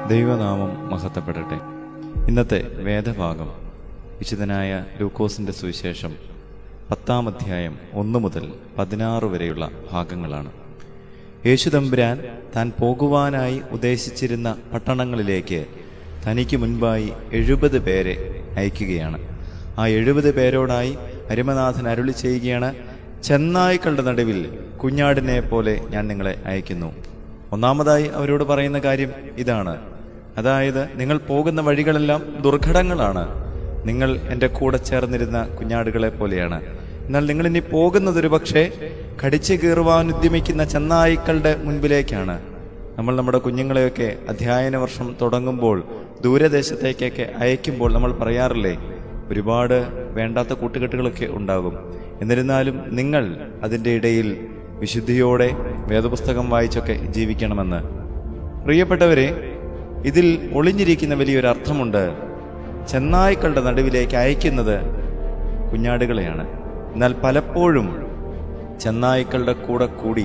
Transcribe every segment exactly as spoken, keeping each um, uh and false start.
ദൈവനാമം മഹത്വപ്പെടട്ടെ. ഇന്നത്തെ വേദഭാഗം വിശുദ്ധനായ ലൂക്കോസിൻ്റെ സുവിശേഷം പത്താം അധ്യായം ഒന്ന് മുതൽ പതിനാറ് വരെയുള്ള ഭാഗങ്ങളാണ്. യേശുതമ്പുരാൻ താൻ പോകുവാനായി ഉദ്ദേശിച്ചിരുന്ന പട്ടണങ്ങളിലേക്ക് തനിക്ക് മുൻപായി എഴുപത് പേരെ അയക്കുകയാണ്. ആ എഴുപത് പേരോടായി അരുമനാഥൻ അരുളി ചെയ്യുകയാണ്, ചെന്നായ്ക്കളുടെ നടുവിൽ കുഞ്ഞാടിനെ പോലെ ഞാൻ നിങ്ങളെ അയക്കുന്നു. ഒന്നാമതായി അവരോട് പറയുന്ന കാര്യം ഇതാണ്, അതായത് നിങ്ങൾ പോകുന്ന വഴികളെല്ലാം ദുർഘടങ്ങളാണ്. നിങ്ങൾ എൻ്റെ കൂടെ ചേർന്നിരുന്ന കുഞ്ഞാടുകളെ പോലെയാണ്. എന്നാൽ നിങ്ങളിനി പോകുന്നതൊരു പക്ഷേ കടിച്ചു കീറുവാൻ ഉദ്യമിക്കുന്ന ചെന്നായ്ക്കളുടെ മുൻപിലേക്കാണ്. നമ്മൾ നമ്മുടെ കുഞ്ഞുങ്ങളെയൊക്കെ അധ്യയന വർഷം തുടങ്ങുമ്പോൾ ദൂരദേശത്തേക്കൊക്കെ അയക്കുമ്പോൾ നമ്മൾ പറയാറില്ലേ, ഒരുപാട് വേണ്ടാത്ത കൂട്ടുകെട്ടുകളൊക്കെ ഉണ്ടാകും. എന്നിരുന്നാലും നിങ്ങൾ അതിൻ്റെ ഇടയിൽ വിശുദ്ധിയോടെ വേദപുസ്തകം വായിച്ചൊക്കെ ജീവിക്കണമെന്ന്. പ്രിയപ്പെട്ടവരെ, ഇതിൽ ഒളിഞ്ഞിരിക്കുന്ന വലിയൊരു അർത്ഥമുണ്ട്. ചെന്നായ്ക്കളുടെ നടുവിലേക്ക് അയക്കുന്നത് കുഞ്ഞാടുകളെയാണ്. എന്നാൽ പലപ്പോഴും ചെന്നായ്ക്കളുടെ കൂടെ കൂടി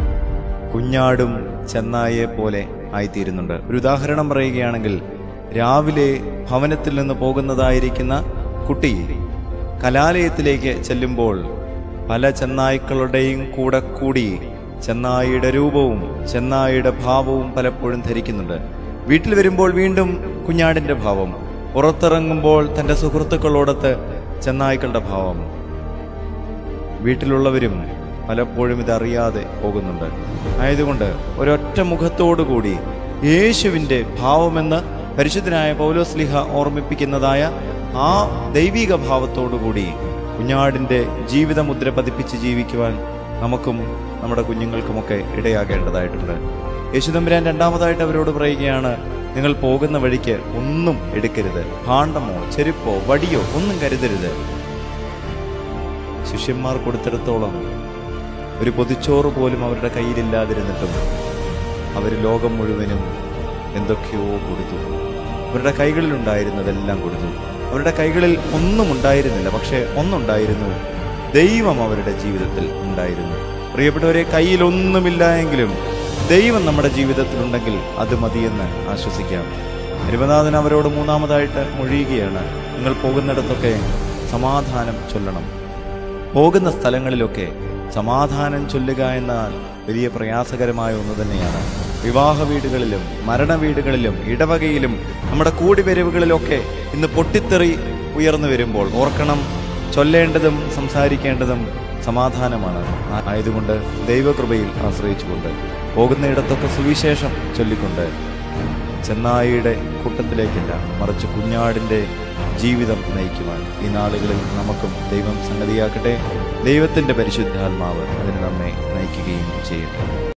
കുഞ്ഞാടും ചെന്നായെ പോലെ ആയിത്തീരുന്നുണ്ട്. ഒരു ഉദാഹരണം പറയുകയാണെങ്കിൽ, രാവിലെ ഭവനത്തിൽ നിന്ന് പോകുന്നതായിരിക്കുന്ന കുട്ടി കലാലയത്തിലേക്ക് ചെല്ലുമ്പോൾ പല ചെന്നായ്ക്കളുടെയും കൂടെ കൂടി ചെന്നായിയുടെ രൂപവും ചെന്നായിയുടെ ഭാവവും പലപ്പോഴും ധരിക്കുന്നുണ്ട്. വീട്ടിൽ വരുമ്പോൾ വീണ്ടും കുഞ്ഞാടിൻ്റെ ഭാവം, പുറത്തിറങ്ങുമ്പോൾ തൻ്റെ സുഹൃത്തുക്കളോടൊത്ത് ചെന്നായ്ക്കളുടെ ഭാവം. വീട്ടിലുള്ളവരും പലപ്പോഴും ഇതറിയാതെ പോകുന്നുണ്ട്. ആയതുകൊണ്ട് ഒരൊറ്റ മുഖത്തോടുകൂടി യേശുവിൻ്റെ ഭാവമെന്ന് പരിശുദ്ധനായ പൗലോസ്ലീഹ ഓർമ്മിപ്പിക്കുന്നതായ ആ ദൈവിക ഭാവത്തോടുകൂടി കുഞ്ഞാടിൻ്റെ ജീവിതമുദ്ര പതിപ്പിച്ച് ജീവിക്കുവാൻ നമുക്കും നമ്മുടെ കുഞ്ഞുങ്ങൾക്കുമൊക്കെ ഇടയാകേണ്ടതായിട്ടുണ്ട്. യേശുതമ്പുരാൻ രണ്ടാമതായിട്ട് അവരോട് പറയുകയാണ്, നിങ്ങൾ പോകുന്ന വഴിക്ക് ഒന്നും എടുക്കരുത്, ഭാണ്ഡമോ ചെരുപ്പോ വടിയോ ഒന്നും കരുതരുത്. ശിഷ്യന്മാർ കൊടുത്തിടത്തോളം ഒരു പൊതിച്ചോറ് പോലും അവരുടെ കയ്യിലില്ലാതിരുന്നിട്ടും അവർ ലോകം മുഴുവനും എന്തൊക്കെയോ കൊടുത്തു. അവരുടെ കൈകളിലുണ്ടായിരുന്നതെല്ലാം കൊടുത്തു. അവരുടെ കൈകളിൽ ഒന്നും ഉണ്ടായിരുന്നില്ല, പക്ഷെ ഒന്നുണ്ടായിരുന്നു, ദൈവം അവരുടെ ജീവിതത്തിൽ ഉണ്ടായിരുന്നു. പ്രിയപ്പെട്ടവരെ, കയ്യിലൊന്നുമില്ല എങ്കിലും ദൈവം നമ്മുടെ ജീവിതത്തിലുണ്ടെങ്കിൽ അത് മതിയെന്ന് ആശ്വസിക്കാം. അരുമനാഥൻ അവരോട് മൂന്നാമതായിട്ട് മൊഴിയുകയാണ്, നിങ്ങൾ പോകുന്നിടത്തൊക്കെ സമാധാനം ചൊല്ലണം. പോകുന്ന സ്ഥലങ്ങളിലൊക്കെ സമാധാനം ചൊല്ലുക എന്നാൽ വലിയ പ്രയാസകരമായ ഒന്ന് തന്നെയാണ്. വിവാഹ വീടുകളിലും മരണ വീടുകളിലും ഇടവകയിലും നമ്മുടെ കൂടിവരവുകളിലൊക്കെ ഇന്ന് പൊട്ടിത്തെറി ഉയർന്നു വരുമ്പോൾ ഓർക്കണം, ചൊല്ലേണ്ടതും സംസാരിക്കേണ്ടതും സമാധാനമാണ്. ആയതുകൊണ്ട് ദൈവകൃപയിൽ ആശ്രയിച്ചുകൊണ്ട് പോകുന്നയിടത്തൊക്കെ സുവിശേഷം ചൊല്ലിക്കൊണ്ട് ചെന്നായിയുടെ കൂട്ടത്തിലേക്കല്ല, മറിച്ച് കുഞ്ഞാടിൻ്റെ ജീവിതം നയിക്കുവാൻ ഈ നാളുകളിൽ നമുക്കും ദൈവം സംഗതിയാക്കട്ടെ. ദൈവത്തിൻ്റെ പരിശുദ്ധാത്മാവ് അതിന് നമ്മെ നയിക്കുകയും ചെയ്യട്ടെ.